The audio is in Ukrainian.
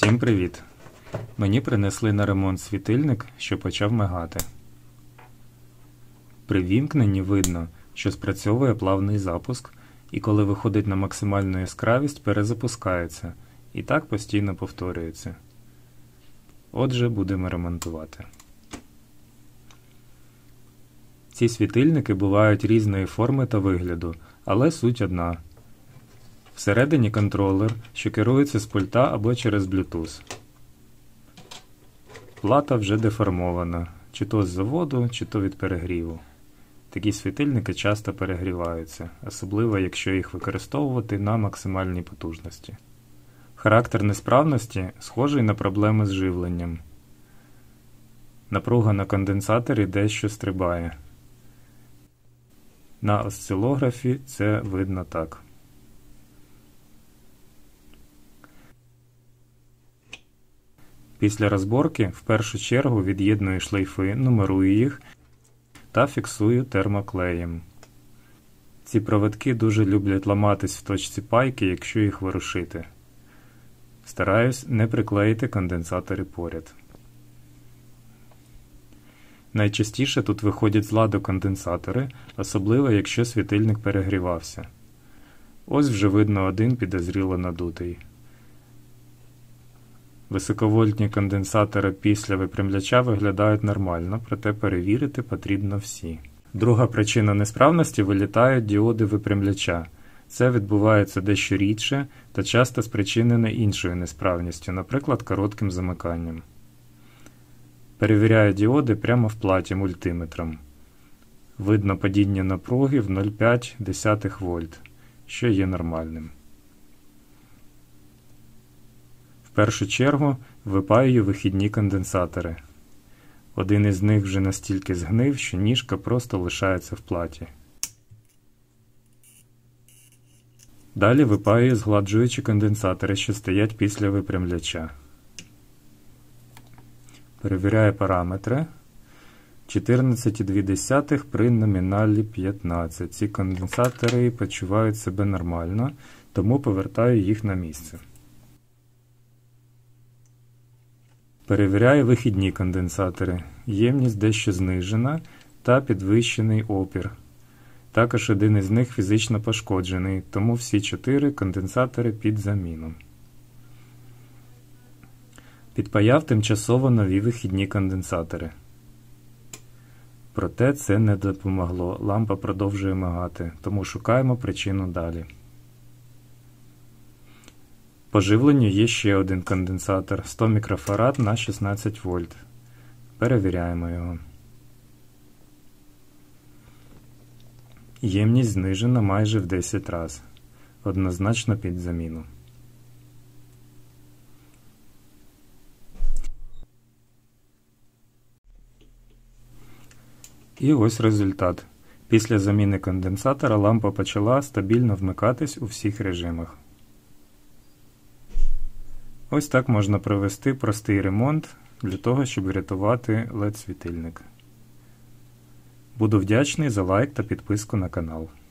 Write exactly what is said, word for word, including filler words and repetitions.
Всім привіт! Мені принесли на ремонт світильник, що почав мигати. При вімкненні видно, що спрацьовує плавний запуск, і коли виходить на максимальну яскравість, перезапускається, і так постійно повторюється. Отже, будемо ремонтувати. Ці світильники бувають різної форми та вигляду, але суть одна. Всередині контролер, що керується з пульта або через Bluetooth. Плата вже деформована, чи то з заводу, чи то від перегріву. Такі світильники часто перегріваються, особливо якщо їх використовувати на максимальній потужності. Характер несправності схожий на проблеми з живленням. Напруга на конденсаторі дещо стрибає. На осцилографі це видно так. Після розборки в першу чергу від'єдную шлейфи, нумерую їх та фіксую термоклеєм. Ці проводки дуже люблять ламатись в точці пайки, якщо їх ворушити. Стараюсь не приклеїти конденсатори поряд. Найчастіше тут виходять з ладу конденсатори, особливо якщо світильник перегрівався. Ось вже видно один підозріло надутий. Високовольтні конденсатори після випрямляча виглядають нормально, проте перевірити потрібно всі. Друга причина несправності – вилітають діоди випрямляча. Це відбувається дещо рідше та часто спричинене іншою несправністю, наприклад, коротким замиканням. Перевіряю діоди прямо в платі мультиметром. Видно падіння напруги в нуль цілих п'ять десятих вольт, що є нормальним. В першу чергу випаюю вихідні конденсатори. Один із них вже настільки згнив, що ніжка просто лишається в платі. Далі випаюю згладжуючі конденсатори, що стоять після випрямляча. Перевіряю параметри. чотирнадцять цілих дві десятих при номіналі п'ятнадцять. Ці конденсатори почувають себе нормально, тому повертаю їх на місце. Перевіряю вихідні конденсатори. Ємність дещо знижена та підвищений опір. Також один із них фізично пошкоджений, тому всі чотири конденсатори під заміну. Підпаяв тимчасово нові вихідні конденсатори. Проте це не допомогло, лампа продовжує мигати, тому шукаємо причину далі. По живленню є ще один конденсатор сто мікрофарад на шістнадцять вольт. Перевіряємо його. Ємність знижена майже в десять разів. Однозначно під заміну. І ось результат. Після заміни конденсатора лампа почала стабільно вмикатись у всіх режимах. Ось так можна провести простий ремонт для того, щоб врятувати лед-світильник. Буду вдячний за лайк та підписку на канал.